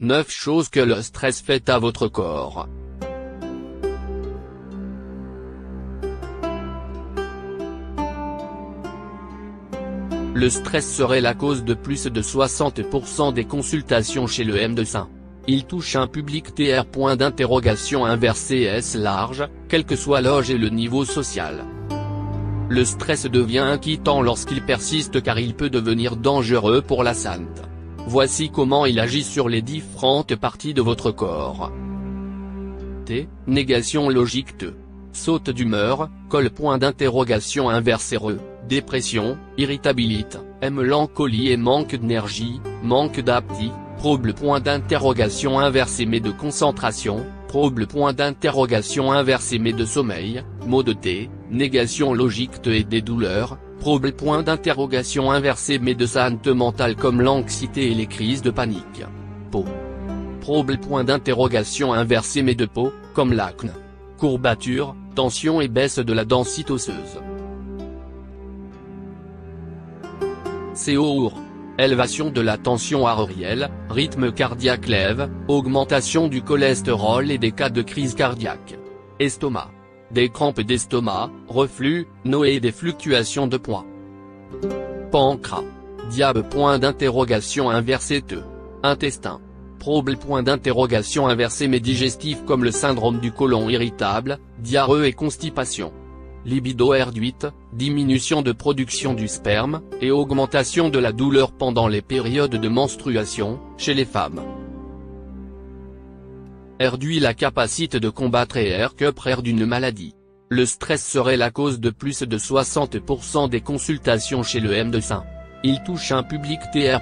9 choses que le stress fait à votre corps. Le stress serait la cause de plus de 60% des consultations chez le médecin. Il touche un public TR. CS large, quel que soit l'âge et le niveau social. Le stress devient inquiétant lorsqu'il persiste car il peut devenir dangereux pour la santé. Voici comment il agit sur les différentes parties de votre corps. T. Négation logique. T. Saute d'humeur, col. RE. Dépression, irritabilité, mélancolie et manque d'énergie, manque d'appétit, trouble. Mais de concentration, trouble. Mais de sommeil, maux de tête, négation logique et des douleurs, trouble. Mais de santé mentale comme l'anxiété et les crises de panique. Peau. Trouble. Mais de peau, comme l'acné. Courbature, tension et baisse de la densité osseuse. COUR. Élévation de la tension artérielle, rythme cardiaque lève, augmentation du cholestérol et des cas de crise cardiaque. Estomac. Des crampes d'estomac, reflux, nausées et des fluctuations de poids. Pancréas. Diabète. T. Intestin. Trouble. Mais digestif comme le syndrome du côlon irritable, diarrhée et constipation. Libido réduite, diminution de production du sperme, et augmentation de la douleur pendant les périodes de menstruation, chez les femmes. Réduit la capacité de combattre et récupérer d'une maladie. Le stress serait la cause de plus de 60% des consultations chez le médecin. Il touche un public TR.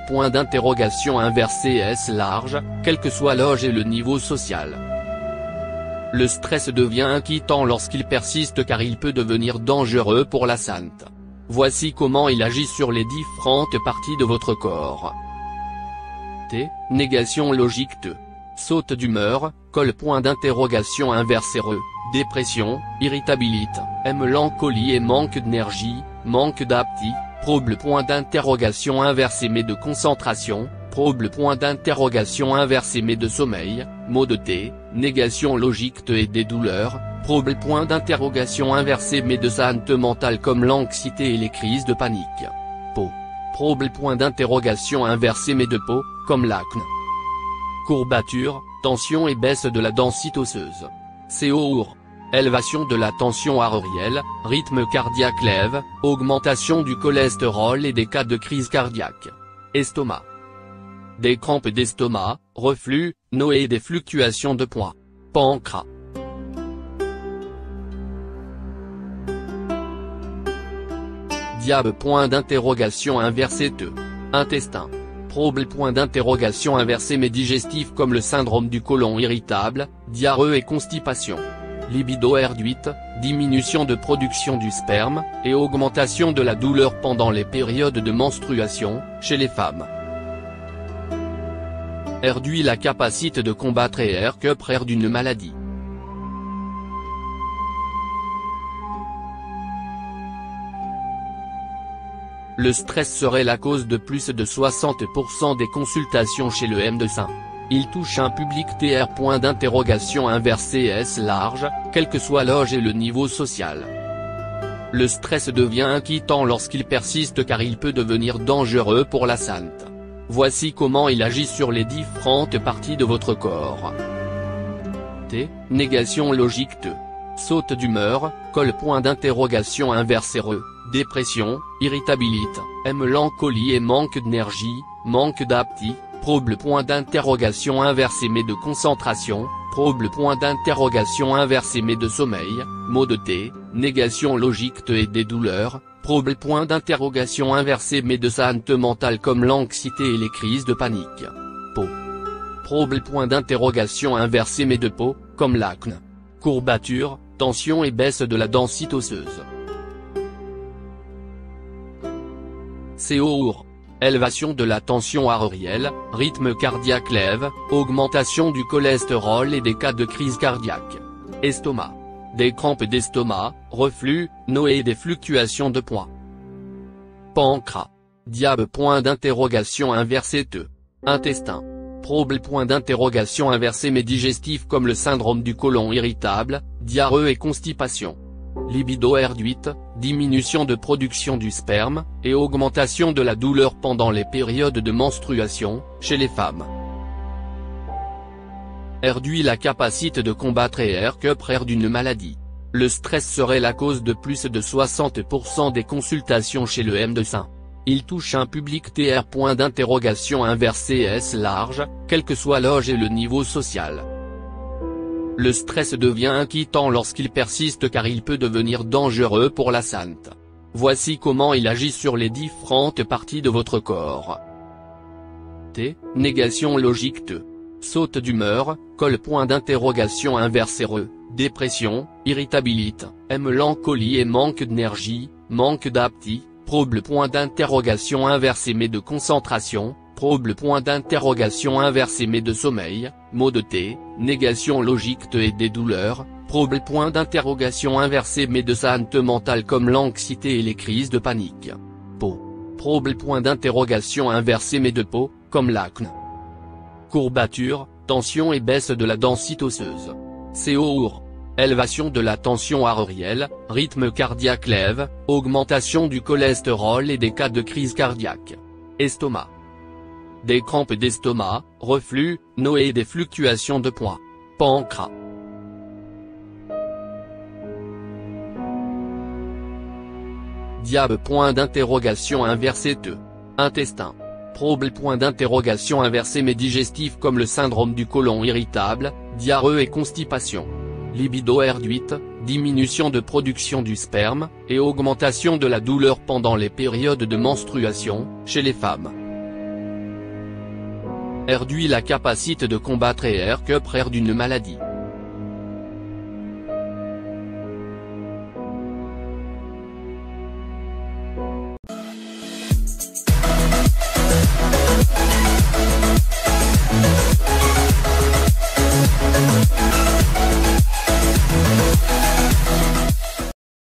CS large, quel que soit l'âge et le niveau social. Le stress devient inquiétant lorsqu'il persiste car il peut devenir dangereux pour la santé. Voici comment il agit sur les différentes parties de votre corps. T. Négation logique. T. Saute d'humeur, col. RE. Dépression, irritabilité, mélancolie et manque d'énergie, manque d'appétit, trouble. Mais de concentration, trouble. Mais de sommeil, maux de tête, négation logique et des douleurs, trouble. Mais de santé mentale comme l'anxiété et les crises de panique. Peau. Trouble. Mais de peau, comme l'acné. Courbature, tension et baisse de la densité osseuse. COUR. Élévation de la tension artérielle, rythme cardiaque lève, augmentation du cholestérol et des cas de crise cardiaque. Estomac. Des crampes d'estomac, reflux, nausées et des fluctuations de poids. Pancréas. Diabète. T. Intestin. Trouble. Mais digestif comme le syndrome du côlon irritable, diarrhée et constipation. Libido réduite, diminution de production du sperme, et augmentation de la douleur pendant les périodes de menstruation, chez les femmes. Réduit la capacité de combattre et récupérer d'une maladie. Le stress serait la cause de plus de 60% des consultations chez le médecin. Il touche un public TR. CS large, quel que soit l'âge et le niveau social. Le stress devient inquiétant lorsqu'il persiste car il peut devenir dangereux pour la santé. Voici comment il agit sur les différentes parties de votre corps. T. Négation logique. T. Saute d'humeur, col. RE. Dépression, irritabilité, mélancolie et manque d'énergie, manque d'appétit, trouble. Mais de concentration, trouble. Mais de sommeil, maux de tête, négation logique et des douleurs, trouble. Mais de santé mentale comme l'anxiété et les crises de panique. Peau. Trouble. Mais de peau, comme l'acné. Courbature, tension et baisse de la densité osseuse. COUR. Élévation de la tension artérielle, rythme cardiaque lève, augmentation du cholestérol et des cas de crise cardiaque. Estomac. Des crampes d'estomac, reflux, nausées et des fluctuations de poids. Pancréas. Diabète. T. Intestin. Point d'interrogation inversé mais digestif comme le syndrome du côlon irritable, diarrhée et constipation. Libido réduite, diminution de production du sperme, et augmentation de la douleur pendant les périodes de menstruation, chez les femmes. Réduit la capacité de combattre et récupérer d'une maladie. Le stress serait la cause de plus de 60% des consultations chez le médecin. Il touche un public TR. Point d'interrogation inversé S large, quel que soit l'âge et le niveau social. Le stress devient inquiétant lorsqu'il persiste car il peut devenir dangereux pour la santé. Voici comment il agit sur les différentes parties de votre corps. T. Négation logique. T. Saute d'humeur, col. Point d'interrogation inversé re. Dépression, irritabilité, mélancolie et manque d'énergie, manque d'appétit. Trouble. Point d'interrogation inversé mais de concentration, trouble. Point d'interrogation inversé mais de sommeil, maux de tête, négation logique et des douleurs, trouble. Point d'interrogation inversé mais de santé mentale comme l'anxiété et les crises de panique. Peau. Trouble. Point d'interrogation inversé mais de peau, comme l'acné. Courbature, tension et baisse de la densité osseuse. CO. Élévation de la tension artérielle, rythme cardiaque lève, augmentation du cholestérol et des cas de crise cardiaque. Estomac. Des crampes d'estomac, reflux, nausées et des fluctuations de poids. Pancréas. Diable. Point d'interrogation inversé. T. Intestin. Trouble. Point d'interrogation inversé mais digestif comme le syndrome du côlon irritable, diarrhée et constipation. Libido réduite, diminution de production du sperme, et augmentation de la douleur pendant les périodes de menstruation, chez les femmes. Réduit la capacité de combattre et récupérer d'une maladie.